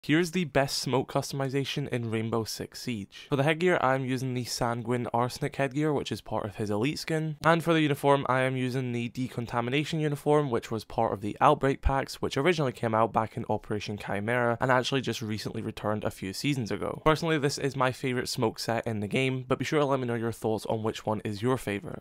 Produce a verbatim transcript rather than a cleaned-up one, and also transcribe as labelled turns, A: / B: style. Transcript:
A: Here's the best smoke customization in Rainbow Six Siege. For the headgear, I am using the Sanguine Arsenic headgear, which is part of his elite skin. And for the uniform, I am using the Decontamination uniform, which was part of the Outbreak packs, which originally came out back in Operation Chimera and actually just recently returned a few seasons ago. Personally, this is my favorite smoke set in the game, but be sure to let me know your thoughts on which one is your favorite.